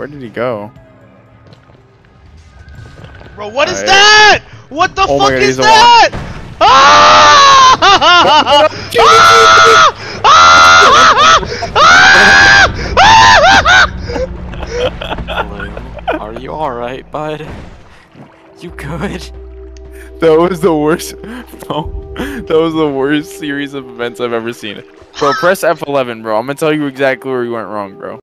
Where did he go? Bro, what is that? What the fuck God, is that? Blue, are you alright, bud? You good? That was the worst. Bro, that was the worst series of events I've ever seen. Bro, press F11, bro. I'm gonna tell you exactly where you went wrong, bro.